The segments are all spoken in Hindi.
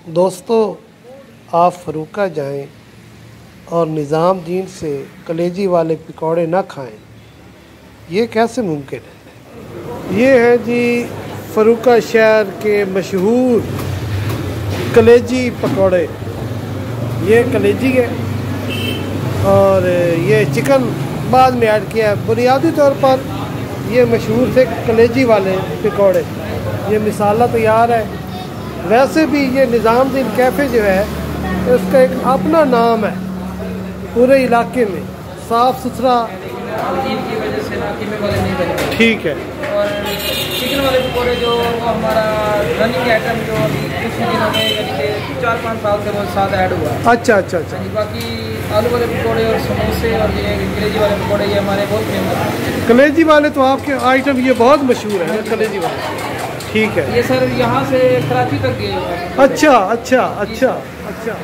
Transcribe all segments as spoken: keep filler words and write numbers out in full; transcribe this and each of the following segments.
दोस्तों, आप फ़रूका जाएं और निज़ामुद्दीन से कलेजी वाले पकौड़े ना खाएं, ये कैसे मुमकिन है। ये है जी फ़रूका शहर के मशहूर कलेजी पकौड़े। ये कलेजी है और ये चिकन बाद में ऐड किया है। बुनियादी तौर पर ये मशहूर थे कलेजी वाले पकौड़े। ये मिसाला तैयार है। वैसे भी ये निज़ामुद्दीन कैफ़े जो है इसका एक अपना नाम है पूरे इलाके में, साफ़ सुथरा की वजह से ना कीमे वाले नहीं बने। ठीक है। और चिकन वाले पकौड़े जो वो हमारा रनिंग आइटम जो अभी कुछ दिनों में यानी कि चार पाँच साल से बहुत साथ ऐड हुआ। अच्छा अच्छा अच्छा। बाकी आलू वाले पकौड़े और समोसे और ये कलेजी वाले पकौड़े ये हमारे बहुत फेमस हैं। कलेजी वाले तो आपके आइटम ये बहुत मशहूर है कलेजी वाले। ठीक है। ये सर यहाँ से कराची तक गए। अच्छा अच्छा अच्छा अच्छा।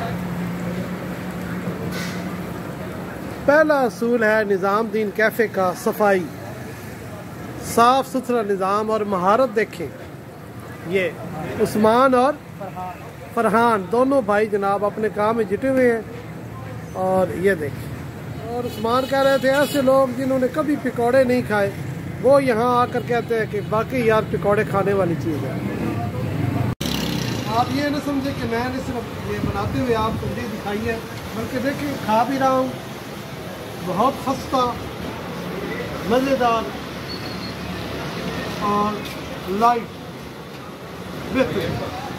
पहला असूल है निज़ामुद्दीन कैफ़े का सफाई, साफ सुथरा निज़ाम और महारत। देखें, ये उस्मान और फरहान दोनों भाई जनाब अपने काम में जुटे हुए हैं। और ये देखें, और उस्मान कह रहे थे ऐसे लोग जिन्होंने कभी पकौड़े नहीं खाए वो यहाँ आकर कहते हैं कि बाकी यार पकौड़े खाने वाली चीज़ है। आप ये ना समझे कि मैंने सिर्फ ये बनाते हुए आपको ये दिखाई है, बल्कि देखिए खा भी रहा हूँ, बहुत खस्ता मज़ेदार और लाइट बेहतरीन।